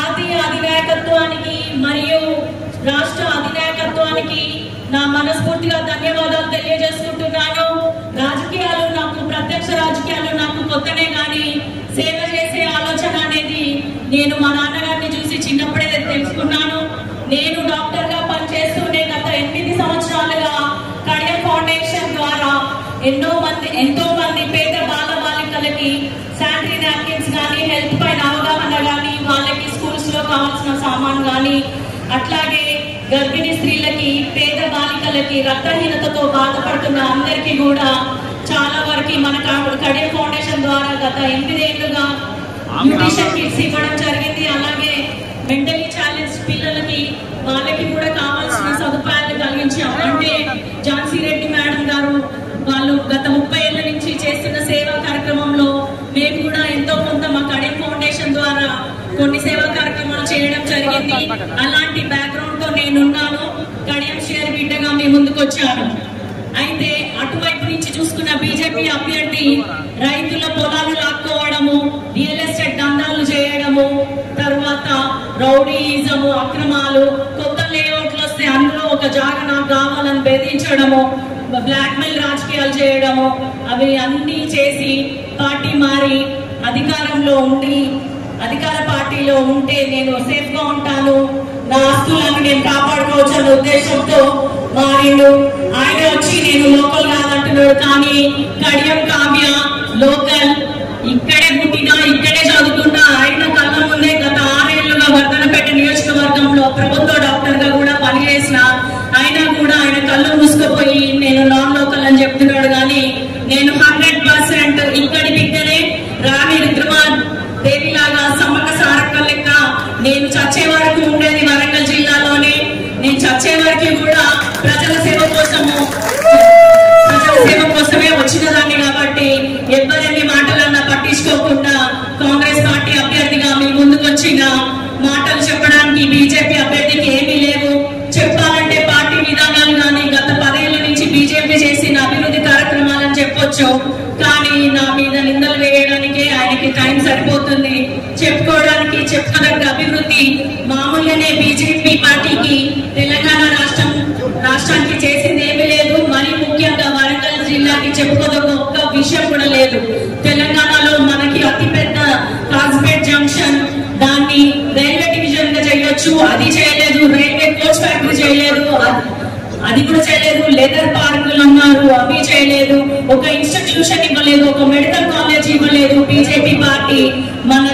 జాతీయ అధినాయకత్వానికి మరియు రాష్ట్ర అధినాయకత్వానికి నా మనస్ఫూర్తిగా ధన్యవాదాలు తెలియజేసుకుంటున్నాను. రాజకీయాలు నాకు ప్రత్యక్ష రాజకీయాలు నాకు కొత్తనే కానీ సేవ చేసే ఆలోచన అనేది నేను మా నాన్నగారిని చూసి చిన్నప్పుడే తెలుసుకున్నాను. నేను డాక్టర్ గా పనిచేస్తూనే గత 8 సంవత్సరాలుగా కడియం ఫౌండేషన్ ద్వారా ఎంతో మంది పేద బాల బాలికలకి శానిటరీ నాప్కిన్స్ కానీ హెల్త్ పైన అవగాహన కానీ వాళ్ళకి స్కూల్స్ లో కావాల్సిన సామాన్ కానీ అట్లాగే గర్భిణీ స్త్రీలకి పేద బాలికలకి రక్తహీనతతో బాధపడుతున్న అందరికీ కూడా చాలా వరకు మన కడియం ఫౌండేషన్ ద్వారా గత 8 ఏళ్లుగా న్యూట్రిషన్ కిట్స్ ఇవ్వడం జరిగింది. అలాగే మెంటలీ ఛాలెంజ్ పిల్లలకి వాళ్ళకి కూడా కావాల్సిన సదుపాయాలు కలిగించాం. అంటే ఝాన్సీ రెడ్డి మేడం గారు వాళ్ళు గత 30 ఏళ్ల నుంచి చేస్తున్న సేవా కార్యక్రమంలో మేము కూడా ఎంతో కొంత మా కడియం ఫౌండేషన్ ద్వారా కొన్ని సేవా కార్యక్రమాలు చేయడం జరిగింది. అలాంటి బ్యాక్గ్రౌండ్ తో నేనున్నాను. కడియం షేర్ బిడ్డగా మీ ముందుకు వచ్చాను. అయితే అటువైపు నుంచి చూసుకున్న బీజేపీ అభ్యర్థి రైతుల పొలాలు లాక్కోవడము, రియల్ ఎస్టేట్ దందాలు చేయడము, తర్వాత రౌడీయిజము, అక్రమాలు, కొత్త లేఅవుట్లు వస్తే అందులో ఒక జాగా నాకు కావాలని బెదిరించడము, బ్లాక్ మెయిల్ రాజకీయాలు చేయడము, అవి అన్ని చేసి పార్టీ మారి అధికార పార్టీలో ఉంటే నేను సేఫ్ గా ఉంటాను, నా ఆస్తులను నేను కాపాడుకోవచ్చు అనే ఉద్దేశంతో మారిండు. ఆయన వచ్చి నేను లోకల్ కాదంటున్నాడు. కానీ కడియం కావ్య లోకల్, ఇక్కడే పుట్టినా ఇక్కడే చదువుకున్నా. ఆయన కళ్ళ ముందే గత 6 ఏళ్లుగా వర్ధనపేట నియోజకవర్గంలో ప్రభుత్వ డాక్టర్ గా కూడా పనిచేసిన అయినా కూడా ఆయన కళ్ళు మూసుకుపోయి నేను నాన్ లోకల్ అని చెప్తున్నాడు. కానీ నేను 100% ఇక్కడి బిడ్డనే. రాణి రుద్రమాన్ దేవిలాగా సమ్మక సారక్క లెక్క నేను చచ్చే వరకు ఉండేది వరంగల్ జిల్లాలోనే. నేను చచ్చే వరకు కూడా ప్రజల సేవ కోసమే వచ్చిన దాన్ని. కాబట్టి ఎవరెన్ని మాటలన్నా పట్టించుకోకుండా కాంగ్రెస్ పార్టీ అభ్యర్థిగా మీ ముందుకు వచ్చిన మాటలు చెప్పడానికి బీజేపీ అభ్యర్థికి ఏమీ లేవు. చెప్పాలంటే పార్టీ విధానాలు కానీ గత 10 ఏళ్ల నుంచి బీజేపీ చేసిన అభివృద్ధి కార్యక్రమాలని చెప్పొచ్చు. కానీ నా మీద నిందలు వేయడానికి ఆయనకి టైం సరిపోతుంది. చెప్పుకోవడానికి చెప్పదగ్గ అభివృద్ధి మామూలుగానే బీజేపీ పార్టీకి తెలంగాణ రాష్ట్రానికి చేసింది ఏమీ లేదు. మరి ముఖ్యంగా వరంగల్ జిల్లాకి చెప్పుకోదగ్గ ఒక్క విషయం కూడా లేదు. తెలంగాణలో మనకి అతిపెద్ద కాజ్పేట్ జంక్షన్, దాన్ని రైల్వే డివిజన్ గా చేయొచ్చు, అది చేయలేదు. రైల్వే కోచ్ ఫ్యాక్టరీ చేయలేదు, అది కూడా చేయలేదు. లెదర్ పార్కులు అన్నారు, అవి చేయలేదు. ఒక ఇన్స్టిట్యూషన్ ఇవ్వలేదు, ఒక మెడికల్ కాలేజ్ ఇవ్వలేదు. బీజేపీ పార్టీ మన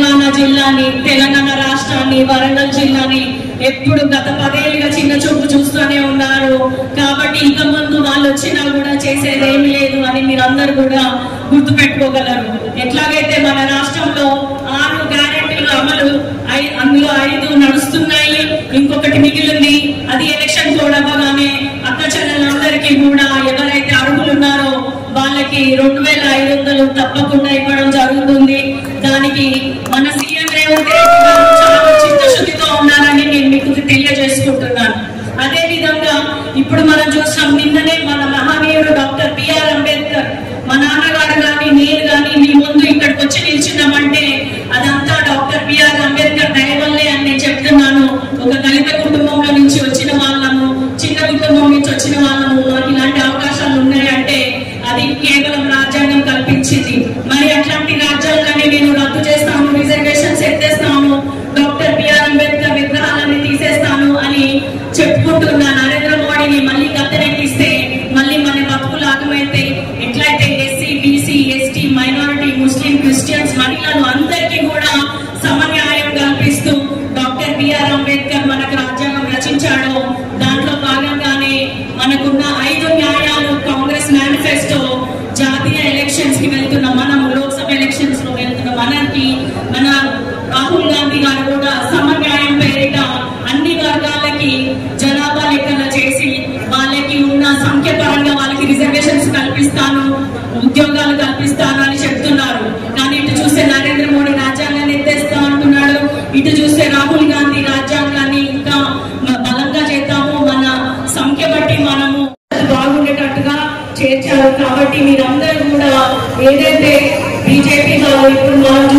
తెలంగాణ రాష్ట్రాన్ని, వరంగల్ జిల్లాని ఎప్పుడు గత 10 ఏళ్ళుగా చిన్న చూపు చూస్తూనే ఉన్నారు. కాబట్టి ఇంకా ముందు వాళ్ళు వచ్చినా కూడా చేసేది ఏమి లేదు అని మీరందరూ కూడా గుర్తు పెట్టుకోగలరు. ఎట్లాగైతే మన రాష్ట్రంలో 6 గ్యారెంటీలు అమలు, అందులో 5 నడుస్తున్నాయి, ఇంకొకటి మిగిలింది. అది ఎలక్షన్ కోడ్ అవ్వగానే అక్క చెల్లెలందరికీ కూడా ఎవరైతే అర్హులు ఉన్నారో వాళ్ళకి 2500 తప్పకుండా ఇవ్వడం జరుగుతుంది. దానికి మన సీఎం రేవంత్ రెడ్డి గారు చాలా చిత్తశుద్ధితో ఉన్నారని నేను మీకు తెలియజేసుకుంటున్నాను. అదే విధంగా ఇప్పుడు మనం చూసాం, నిన్ననే మన మహనీయుడు డాక్టర్ బిఆర్ అంబేద్కర్, మా నాన్నగారు కానీ నేను కానీ మీ ముందు ఇక్కడికి వచ్చి నిల్చున్నామంటే అదంతా డాక్టర్ బిఆర్ అంబేద్కర్ దయ వల్లే అని నేను చెప్తున్నాను. ఒక దళిత కుటుంబంలో నుంచి వచ్చిన వాళ్ళము, చిన్న కుటుంబం నుంచి వచ్చిన వాళ్ళము, మాకు ఇలాంటి అవకాశాలు ఉన్నాయంటే అది కేవలం రాజ్యాంగం కల్పించింది. మరి అట్లాంటి రాజ్యాంగాన్ని నేను రద్దు చేస్తాను, రిజర్వేషన్స్ ఎత్తేస్తాను, డాక్టర్ బిఆర్ అంబేద్కర్ విగ్రహాలన్నీ తీసేస్తాను అని చెప్పుకుంటున్న నరేంద్ర మోడీని మళ్ళీ గద్దెనెక్కిస్తే మళ్ళీ మన బతుకులు ఆగమైతే ఎట్లయితే SC, BC, ST, minority, Muslim, Christians, మహిళలు అందరికీ కూడా సమన్యాయం కల్పిస్తూ డాక్టర్ బిఆర్ అంబేద్కర్ మనకు రాజ్యాంగం రచించాడో దాంట్లో భాగంగానే మనకున్న 5 న్యాయాలు కాంగ్రెస్ మేనిఫెస్టో, జాతీయ ఎలక్షన్స్ కి వెళ్తున్న మనం, లోక్సభ ఎలక్షన్స్ లో వెళ్తున్న మనకి మన రాహుల్ గాంధీ గారు కూడా సమన్యాయం పేరిట అన్ని వర్గాలకి జనాభా లెక్కన చేసి వాళ్ళకి ఉన్న సంఖ్య పరంగా వాళ్ళకి రిజర్వేషన్స్ కల్పిస్తాను, ఉద్యోగాలు కల్పిస్తాను అని చెప్తున్నారు. కానీ ఇటు చూస్తే నరేంద్ర మోడీ రాజ్యాంగాన్ని ఎత్తేస్తా అంటున్నాడు. ఇటు చూస్తే రాహుల్ గాంధీ రాజ్యాంగాన్ని ఇంకా బలంగా చేద్దాము, మన సంఖ్య బట్టి మనము బాగుండేటట్టుగా చేర్చారు. కాబట్టి మీరందరూ కూడా ఏదైతే బీజేపీ వాళ్ళు ఇప్పుడు మనం చూస్తున్నట్టు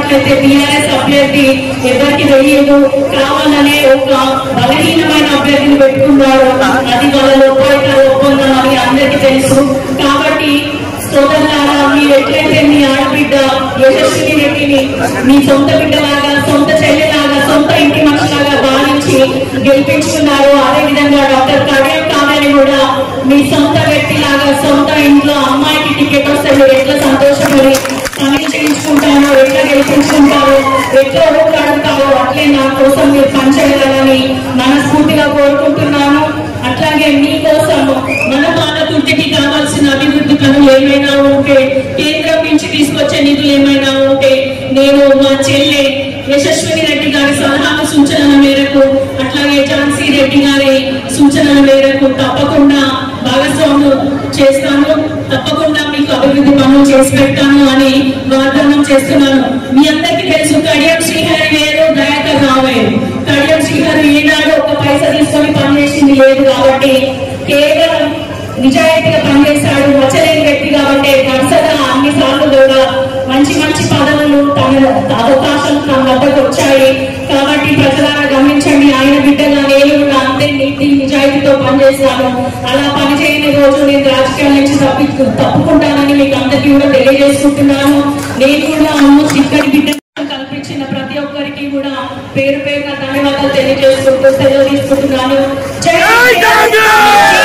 చూసుకున్నట్లయితే టీఆర్ఎస్ అభ్యర్థి ఎవరికి వేయదు, కావాలనే ఒక బలహీనమైన అభ్యర్థిని పెట్టుకున్నారు. అది వాళ్ళ లోపాయితర ఒప్పందం అని అందరికీ తెలుసు. కాబట్టి సోదరులారా, మీరు ఎట్లయితే మీ ఆడబిడ్డ యశస్విని రెడ్డిని మీ సొంత బిడ్డలాగా, సొంత చెల్లెలాగా, సొంత ఇంటి మనిషిలాగా భావించి గెలిపించుకున్నారు, అదేవిధంగా డాక్టర్ కడియం కావ్యని కూడా మీ సొంత వ్యక్తిలాగా, సొంత ఇంట్లో అమ్మాయికి టికెట్ వస్తే మీరు ఎట్లా సంతోషపడి పని చేయించుకుంటారో, ఎట్లా గెలిపించుకుంటారో, ఎట్లా ఓట్లాడుతారో అట్లే నా కోసం మీరు పనిచేయాలని మనస్ఫూర్తిగా కోరుకుంటున్నాను. అట్లాగే మీకోసం మన పాలకుర్తికి కావాల్సిన అభివృద్ధి పనులు ఏమైనా ఉంటే, కేంద్రం నుంచి తీసుకొచ్చే నిధులు ఏమైనా ఉంటే, నేను మా చెల్లె యశస్విని రెడ్డి గారి సలహాల సూచనల మేరకు, అట్లాగే ఝాన్సీ రెడ్డి గారి సూచనల మేరకు తప్పకుండా భాగస్వామ్యం చేస్తాను. తప్పకుండా మీకు అభివృద్ధి పనులు చేసి పెడతాను అని వాగ్దానం చేస్తున్నాను. మీ అందరికీ తెలుసు, కడియం శ్రీహరి వేరు, దయాకర్ రావు వేరు. కడియం శ్రీహరి ఏనాడు ఒక పైసా తీసుకొని పనిచేసింది లేదు కాబట్టి, కేవలం నిజాయితీగా పనిచేశాడు, వచ్చలేని వ్యక్తి కాబట్టి వరుసగా అన్ని సార్లు కూడా మంచి మంచి పదవులు, తన అవకాశాలు తన వద్దకు వచ్చాయి. కాబట్టి ప్రజలారా గమనించండి, ఆయన బిడ్డగా నేను కూడా అంతే నీతి నిజాయితీతో పనిచేస్తాను. అలా పనిచేయని రోజు నేను రాజకీయాల నుంచి తప్పుకుంటానని మీకు అందరికీ కూడా తెలియజేసుకుంటున్నాను. నేను కూడా ఆల్మోస్ట్ ఇక్కడి బిడ్డ కల్పించిన ప్రతి ఒక్కరికి కూడా పేరు పేరున ధన్యవాదాలు తెలియజేసుకుంటూ సెలవు తీసుకుంటున్నాను. జై